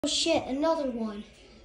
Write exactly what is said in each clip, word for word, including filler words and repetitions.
Oh shit, another one.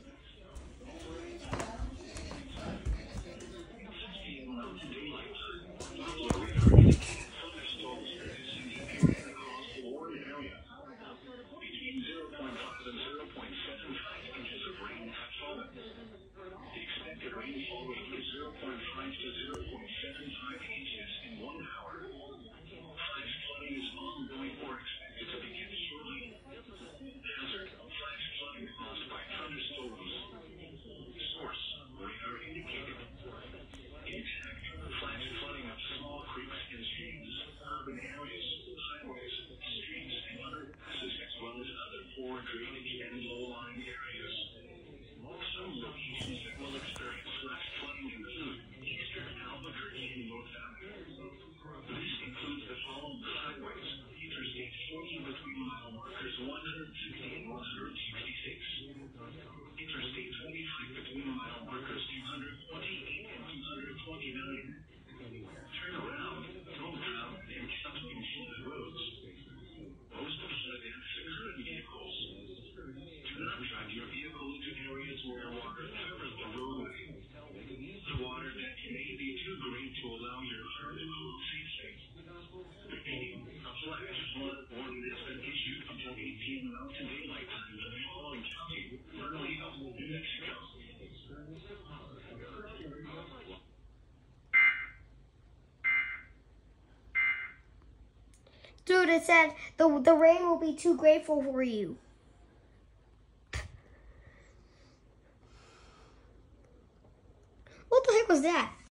Dude, it said the, the rain will be too grateful for you. What the heck was that?